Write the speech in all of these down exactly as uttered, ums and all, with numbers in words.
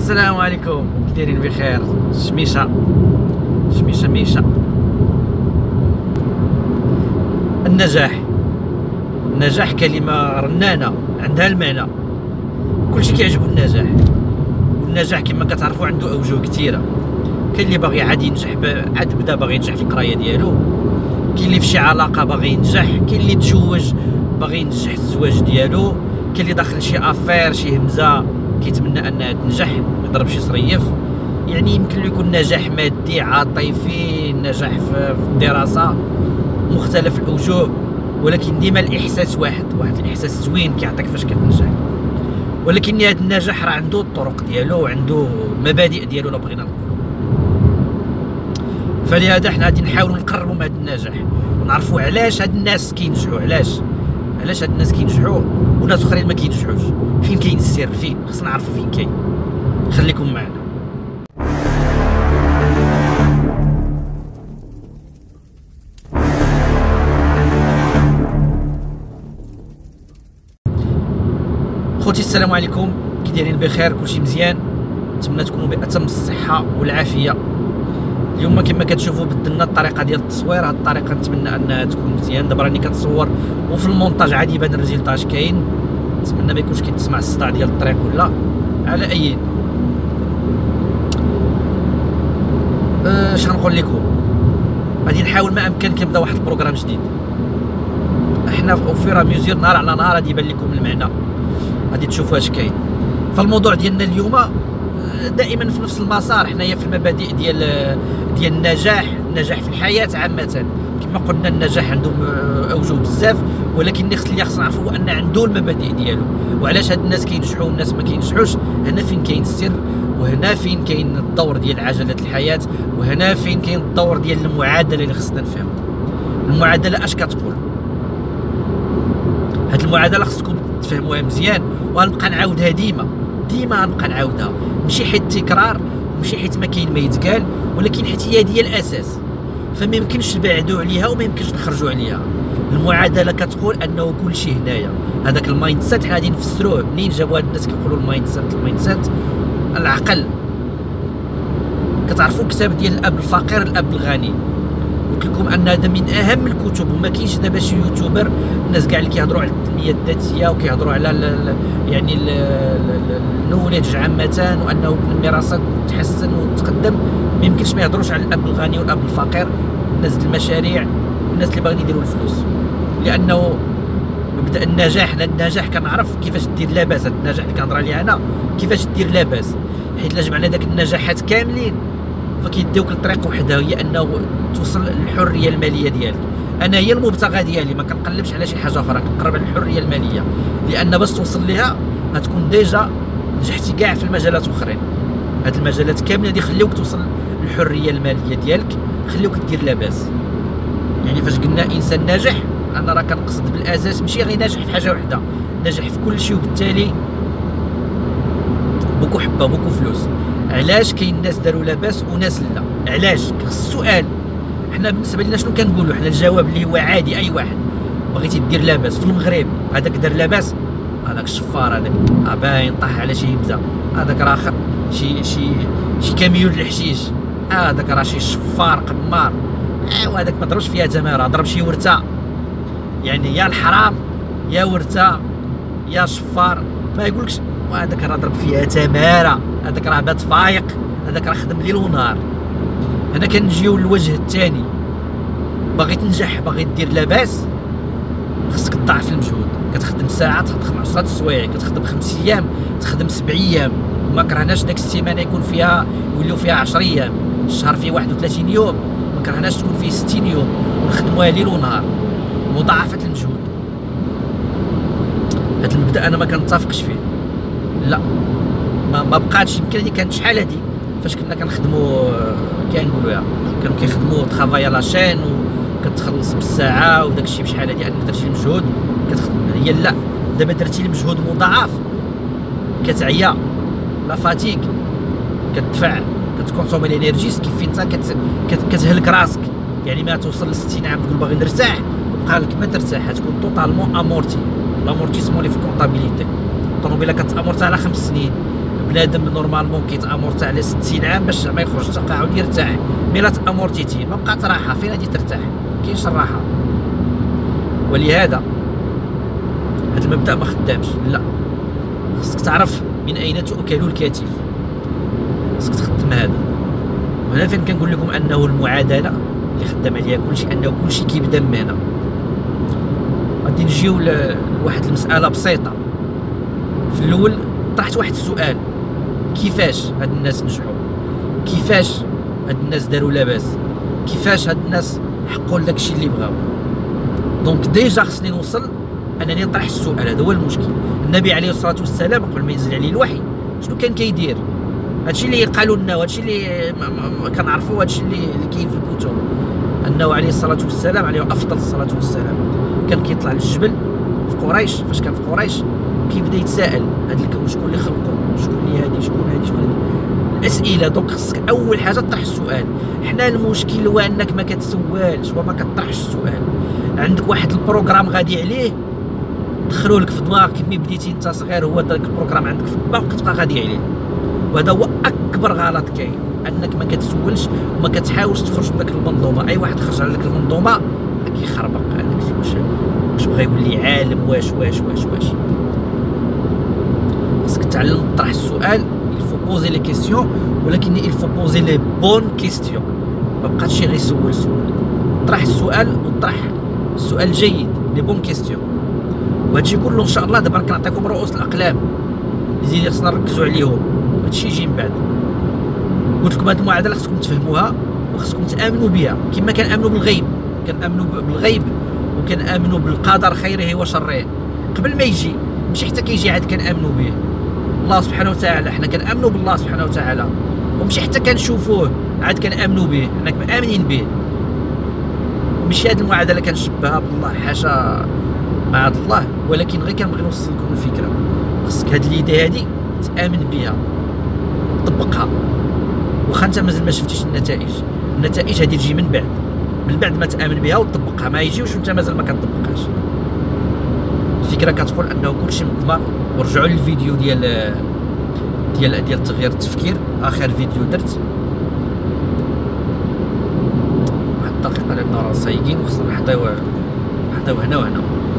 السلام عليكم، كي دايرين؟ بخير؟ شميشه شميشه ميشه. النجاح النجاح كلمه رنانه عندها المعنى، كلشي كيعجبو النجاح. والنجاح كما كتعرفوا عنده اوجه كثيره. كاين اللي باغي عاد ينجح، عاد بدا باغي ينجح في القرايه ديالو، كاين اللي في شي علاقه باغي ينجح، كاين اللي تزوج باغي ينجح الزواج ديالو، كاين اللي داخل شي افير شي همزه كيتمنى انها تنجح يضرب شي صريف. يعني يمكن له يكون نجاح مادي، عاطفي، نجاح في الدراسه، مختلف الاوجه، ولكن ديما الاحساس واحد واحد الاحساس زوين كيعطيك فاش كتنجح. ولكن هذا النجاح راه عنده الطرق ديالو وعنده المبادئ ديالو لا بغينا نقولوا. فلهذا حنا غادي نحاولوا نقربوا من هذا النجاح ونعرفوا علاش هاد الناس كينجحوا، علاش علاش هاد الناس كينجحوا وناس اخرين ما كينجحوش، فين كاين السر، فين خصنا نعرفوا فين كاين. خليكم معنا. خوتي السلام عليكم، كي دايرين؟ بخير؟ كلشي مزيان؟ نتمنى تكونوا بأتم الصحه والعافيه. اليوم كما كتشوفوا بدلنا الطريقه ديال التصوير، هاد الطريقه نتمنى انها تكون مزيان. دابا راني كنتصور وفي المونتاج عاد يبان الريزلت اش كاين. نتمنى ما يكونش كيتسمع الصداع ديال الطريق ولا على اي. اش غنقول لكم، غادي نحاول ما امكن كنبدا واحد البروغرام جديد. احنا في راه ميوزير نهار على نهار غادي يبان لكم المعنى، غادي تشوفوا اش كاين. فالموضوع ديالنا اليوم دائما في نفس المسار، حنايا في المبادئ ديال ديال النجاح، النجاح في الحياه عامه. كما قلنا النجاح عنده اوجه بزاف، ولكن اللي خصنا نعرفوا هو ان عنده المبادئ ديالو، وعلاش هاد الناس كينجحوا والناس ما كينجحوش. هنا فين كاين السر، وهنا فين كاين الدور ديال عجله الحياه، وهنا فين كاين الدور ديال المعادله اللي خصنا نفهموا. المعادله اش كتقول؟ هاد المعادله خصكم تفهموها مزيان، وغنبقى نعاودها ديما ديما غنبقى نعاودها، ماشي حيت التكرار، ماشي حيت ما كاين ما يتقال، ولكن حيت هي هي الاساس. فما يمكنش نبعدوا عليها وما يمكنش نخرجوا عليها. المعادله كتقول انه كل شيء هنايا، هذاك المايند سيت حنا غادي نفسروه. منين جابوا هاد الناس كيقولوا المايند سيت؟ المايند سيت العقل. كتعرفوا الكتاب ديال الاب الفقير الاب الغني؟ قلت لكم ان هذا من اهم الكتب، وما كاينش دابا شي يوتيوبر الناس كاع اللي كيهضروا على التنميه الذاتيه وكيهضروا على ال ال يعني النوليدج عامه، وانه تنمي راسك وتحسن وتقدم، ما يمكنش ما يهضروش على الاب الغني والاب الفقير، الناس ديال المشاريع والناس اللي باغيين يديروا الفلوس. لانه مبدا النجاح، النجاح كنعرف كيفاش دير لاباس. هذا النجاح اللي كنهضر عليه انا كيفاش دير لاباس، حيت الا جمعنا داك النجاحات كاملين فكيديوك لطريق وحده، هي انه توصل للحريه الماليه ديالك. انا هي المبتغى ديالي، ما كنقلبش على شي حاجه اخرى، كنقرب على الحريه الماليه، لان باش توصل ليها غتكون ديجا نجحتي كاع في المجالات اخرين. هاد المجالات كامله اللي يخليوك توصل للحريه الماليه ديالك، خليوك دير لاباس. يعني فاش قلنا انسان ناجح، انا راه كنقصد بالاساس ماشي غير ناجح في حاجه وحده، ناجح في كل شيء، وبالتالي بوكو حبه بوكو فلوس. علاش كاين ناس داروا لاباس وناس لا؟ علاش؟ السؤال. حنا بالنسبه لنا شنو كنقولوا؟ حنا الجواب اللي هو عادي، اي واحد بغيتي دير لاباس في المغرب، هذاك دار لاباس، هذاك الشفار، هذاك باين طاح على شي همزه، هذاك راه شي شي شي كاميون الحشيش، هذاك راه شي شفار قمار. ايوا هذاك ما ضربش فيها تماره، ضرب شي ورثه. يعني يا الحرام يا ورثه يا شفار، ما يقولكش وهذاك راه ضرب فيها تماره، هذاك راه بات فايق، هذاك راه خدم ليل ونهار. هنا كنجيو للوجه الثاني، باغي تنجح باغي دير لاباس، خصك تضاعف المجهود. كتخدم ساعه تخدم عشرة السوايع، كتخدم خمس ايام تخدم سبع ايام، وما كرهناش داك السيمانه يكون فيها يوليو فيها عشرة ايام، الشهر فيه واحد وثلاثين يوم، ما كرهناش تكون فيه ستين يوم، ونخدموها ليل ونهار. مضاعفه المجهود، هذا المبدا انا ما كنتفقش فيه، لا ما, ما بقاتش. يمكن هذه كانت شحال هذه فاش كنا كنخدموا، كنقولوها كانوا كيخدموا ترافاي لا شين وكتخلص بالساعه وداك الشيء بشحال هذه، ان درتي المجهود كتخدم. هي لا، دابا درتي المجهود مضاعف، كتعيا، لا فاتيك، كتدفع، كتكونسومي الانرجي، كيف انت كت... كت... كتهلك راسك. يعني ما توصل ل ستين عام تقول باغي نرتاح، وبقى لك ما ترتاح، تكون توتالمون امورتي. لامورتيسمون اللي في الكونطابيليتي، الطوموبيله كتامورتي على خمس سنين، بنادم نورمالمون كيتامورتا على ستين عام باش ما يخرج التقاعد يرتاح. مي لا تامورتيتي ما بقات راحه، فين غادي ترتاح؟ كاينش الراحه. ولهذا هذا المبدا ما خدامش. لا، خصك تعرف من اين تؤكل الكتف، خصك تخدم هذا. وهنا فين كنقول لكم انه المعادله اللي خدام عليها كلشي، انه كلشي كيبدا من هنا. غادي نجيو لواحد المساله بسيطه. في الاول طرحت واحد السؤال: كيفاش هاد الناس نجحوا؟ كيفاش هاد الناس داروا لاباس؟ كيفاش هاد الناس حققوا داكشي اللي بغاو؟ دونك ديجا خصني نوصل انني نطرح السؤال. هذا هو المشكل. النبي عليه الصلاه والسلام قبل ما ينزل عليه الوحي شنو كان كيدير؟ هادشي اللي قالوا لنا وهادشي اللي كنعرفوا، هادشي اللي كاين في الكتب، انه عليه الصلاه والسلام، عليه افضل الصلاه والسلام، كان كيطلع للجبل في قريش. فاش كان في قريش كيبدا يتساءل: هاد الكون شكون اللي خلقو؟ شكون اللي هادي؟ شكون هادي؟ شكون هادي؟ الاسئله. دونك خصك اول حاجه تطرح السؤال. حنا المشكل هو انك ما كتسولش وما كطرحش السؤال. عندك واحد البروغرام غادي عليه، دخلوا لك في دماغك ملي بديتي انت صغير، هو داك البروغرام عندك في دماغك كتبقى غادي عليه. وهذا هو اكبر غلط كاين، انك ما كتسولش وما كتحاولش تخرج من داك المنظومه. اي واحد خرج على داك المنظومه كيخربق. هذاك واش واش بغى يولي عالم؟ واش واش واش واش خصك تعلم تطرح السؤال. il faut poser les questions، ولكن il faut poser les bonnes questions. ما بقاتش غير يسول سؤال. طرح السؤال وطرح السؤال جيد، لي بون كيستيون. وهادشي كله ان شاء الله دابا كنعطيكم رؤوس الاقلام اللي خصنا نركزوا عليهم. هادشي يجي من بعد. قلت لكم هاد المعادله خصكم تفهموها وخصكم تامنوا بها، كما كنامنوا بالغيب. كنامنوا بالغيب وكنامنوا بالقدر خيره وشره. قبل ما يجي ماشي حتى كيجي عاد كنامنوا به الله سبحانه وتعالى. حنا كنامنوا بالله سبحانه وتعالى، وماشي حتى كنشوفوه عاد كنامنوا به. حنا امنين به. ماشي هاد المعادله كنشبهها بالله، حاشا معاذ الله، ولكن غير كنبغي نوصل لكم الفكره. خصك هاد ليدي هادي تامن بها وتطبقها، واخا انت مازال ما شفتيش النتائج. النتائج هادي تجي من بعد، من بعد ما تامن بها وتطبقها. ما يجيوش وانت مازال ما كتطبقهاش. الفكره كتقول انه كلشي من الدماغ. ورجعوا للفيديو ديال ديال ديال تغيير التفكير، اخر فيديو درت واحد الدقيقه لان راه سايقين وخصنا نحطيو نحطيو هنا وهنا.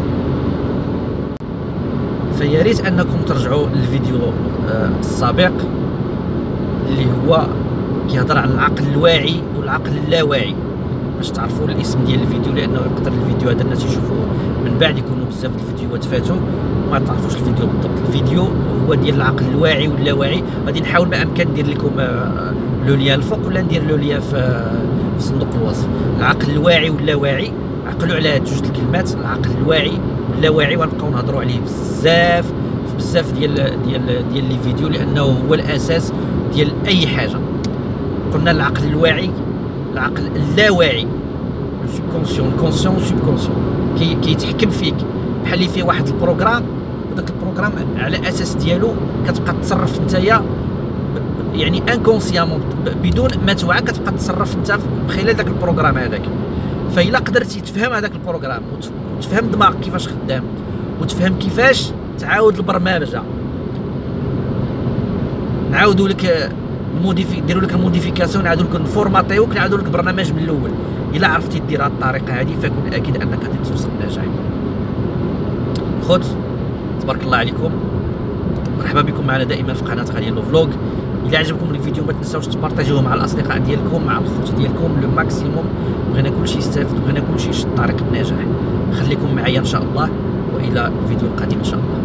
فيا ريت انكم ترجعوا للفيديو السابق اللي هو كيهضر على العقل الواعي والعقل اللاواعي، باش تعرفوا الاسم ديال الفيديو، لانه يقدر الفيديو هذا الناس يشوفوه من بعد يكونوا بزاف الفيديوهات فاتوا ما تعرفوش الفيديو بالضبط. الفيديو هو ديال العقل الواعي واللاواعي. غادي نحاول ما امكن ندير لكم لو ليان الفوق ولا ندير لو ليان في صندوق الوصف. العقل الواعي واللاواعي، عقلوا على هاد جوج الكلمات، العقل الواعي واللاواعي، وغنبقاو نهضروا عليه بزاف في بزاف ديال ديال ديال لي فيديو، لانه هو الاساس ديال اي حاجه. قلنا العقل الواعي، العقل اللاواعي، السوبكونسيون، الكونسيون والسوبكونسيون كي كيتحكم فيك، بحال اللي فيه واحد البروغرام، وداك البروغرام على اساس ديالو كتبقى تصرف نتايا يعني انكونسيامون بدون ما توعى، كتبقى تصرف انت بخلال داك البروغرام هذاك. فإلا قدرتي تفهم هذاك البروغرام وتفهم دماغك كيفاش خدام وتفهم كيفاش تعاود البرمجه، نعاودوا لك الموديفي نديروا لك الموديفيكاسيون، نعاودوا لك نفورماتيوك، نعاودوا لك البرنامج من الاول. الا عرفتي دير هذه الطريقه هذه فكن اكيد انك غادي توصل للنجاح. خوت تبارك الله عليكم، مرحبا بكم معنا دائما في قناه غالي لو فلوغ. الا عجبكم الفيديو ما تنساوش تبارطاجيوه مع الاصدقاء ديالكم، مع الخوت ديالكم لو ماكسيموم. بغينا كلشي يستافد، بغينا كلشي يشد طريق النجاح. خليكم معايا ان شاء الله، والى الفيديو القادم ان شاء الله.